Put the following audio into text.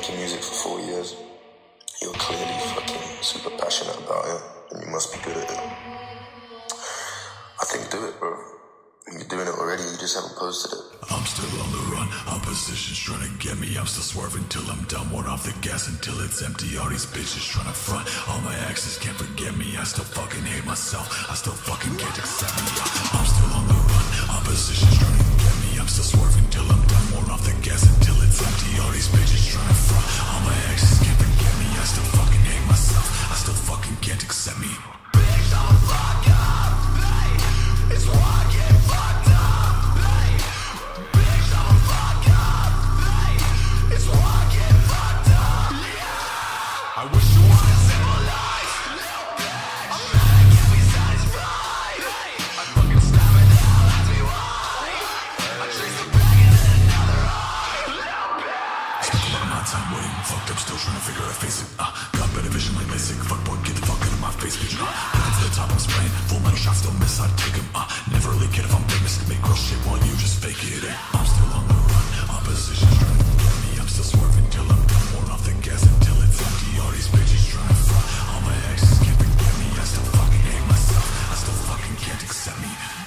making music for 4 years. You're clearly fucking super passionate about it, and you must be good at it. I think do it, bro. You're doing it already, you just haven't posted it. I'm still on the run, opposition's trying to get me. I'm still swerving till I'm done, one off the gas until it's empty. All these bitches trying to front, all my exes can't forget me. I still fucking hate myself, I still fucking can't accept me. I'm still on the run, opposition's trying to get me. I'm still swerving till I'm done, one off the gas until it's empty. All these bitches trying to front, all my exes can't forget me. I still fucking hate myself, I still fucking can't accept me. Bitch, don't fuck up, hey, it's walking fucked up, hey. Bitch, don't fuck up, hey, it's walking fucked up, yeah. I wish you wanted simple life, I'm gonna get me satisfied, hey. I fucking stab it down, ask me why. I chase the bag and then another eye. Spent a lot of my time waiting, fucked up, still trying to figure out face it. Got better vision like LASIK, fuck boy, get the fuck out of my face, bitch. Going to the top, I'm spraying, full metal shots, don't miss, I take them. Never really kid if I'm famous, make real shit while you just fake it. I'm still on the run, opposition's trying to get me. I'm still swerving till I'm done, more off the gas until it's empty. All these bitches trying to front, all my exes can't forget me. I still fucking hate myself, I still fucking can't accept me.